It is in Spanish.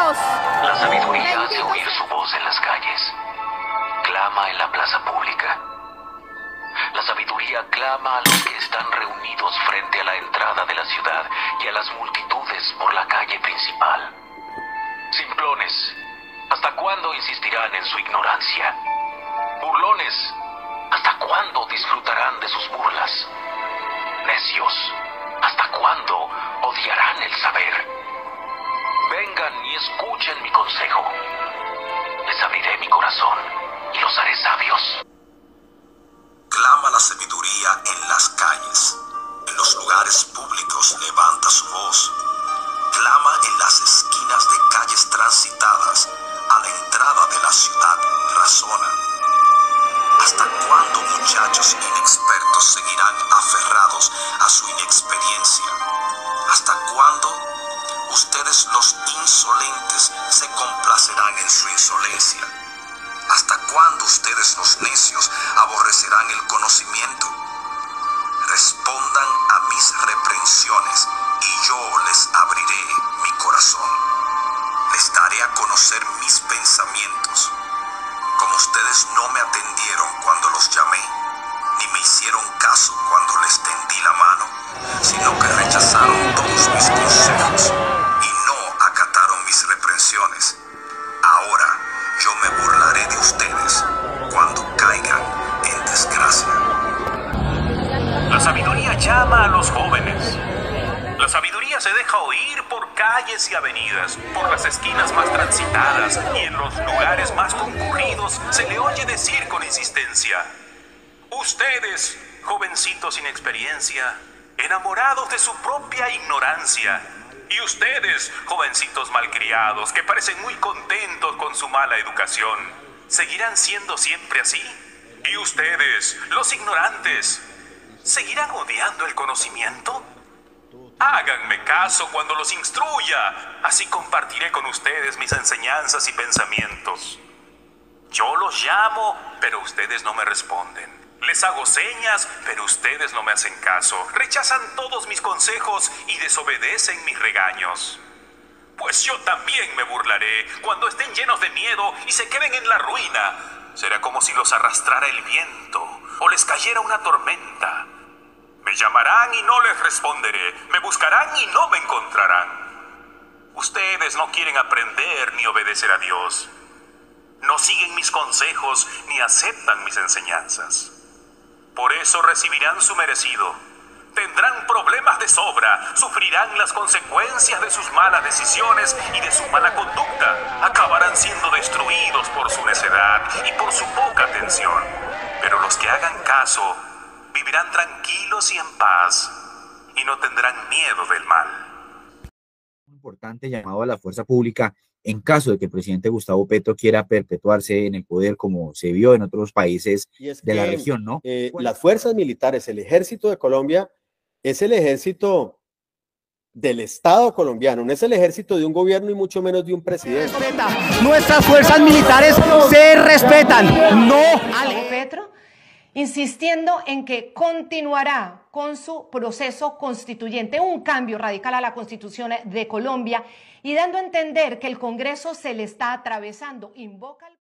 Dios. La sabiduría hace oír su voz en las calles. Clama en la plaza pública. La sabiduría clama a los que están reunidos frente a la entrada de la ciudad y a las multitudes por la calle principal. Simplones, ¿hasta cuándo insistirán en su ignorancia? Burlones, ¿hasta cuándo disfrutarán de sus burlas? Necios, ¿hasta cuándo odiarán el saber? Vengan y escuchen mi consejo. Les abriré mi corazón y los haré sabios. Clama la sabiduría en las calles. En los lugares públicos levanta su voz. Clama en las esquinas de calles transitadas. A la entrada de la ciudad razona. ¿Hasta cuándo muchachos inexpertos seguirán aferrados a su inexperiencia? ¿Hasta cuándo ustedes los insolentes se complacerán en su insolencia? ¿Hasta cuándo ustedes los necios aborrecerán el conocimiento? Respondan a mis reprensiones y yo les abriré mi corazón. Les daré a conocer mis pensamientos. Como ustedes no me atendieron cuando los llamé, ni me hicieron caso cuando les tendí la mano, sino que rechazaron todos mis consejos y no acataron mis reprensiones. Ahora yo me burlaré de ustedes cuando caigan en desgracia. La sabiduría llama a los jóvenes. La sabiduría se deja oír por calles y avenidas, por las esquinas más transitadas y en los lugares más concurridos se le oye decir con insistencia: ustedes, jovencitos sin experiencia, enamorados de su propia ignorancia, y ustedes, jovencitos malcriados que parecen muy contentos con su mala educación, ¿seguirán siendo siempre así? ¿Y ustedes, los ignorantes, seguirán odiando el conocimiento? Háganme caso cuando los instruya, así compartiré con ustedes mis enseñanzas y pensamientos. Yo los llamo, pero ustedes no me responden. Les hago señas, pero ustedes no me hacen caso. Rechazan todos mis consejos y desobedecen mis regaños. Pues yo también me burlaré cuando estén llenos de miedo y se queden en la ruina. Será como si los arrastrara el viento o les cayera una tormenta. Me llamarán y no les responderé. Me buscarán y no me encontrarán. Ustedes no quieren aprender ni obedecer a Dios. No siguen mis consejos ni aceptan mis enseñanzas. Por eso recibirán su merecido. Tendrán problemas de sobra. Sufrirán las consecuencias de sus malas decisiones y de su mala conducta. Acabarán siendo destruidos por su necedad y por su poca atención. Pero los que hagan caso vivirán tranquilos y en paz y no tendrán miedo del mal. Un importante llamado a la fuerza pública en caso de que el presidente Gustavo Petro quiera perpetuarse en el poder, como se vio en otros países de la región, ¿no? Las fuerzas militares, el ejército de Colombia, es el ejército del Estado colombiano, no es el ejército de un gobierno y mucho menos de un presidente. Nuestras fuerzas militares se respetan, no al Petro, insistiendo en que continuará con su proceso constituyente, un cambio radical a la Constitución de Colombia y dando a entender que el Congreso se le está atravesando. Invoca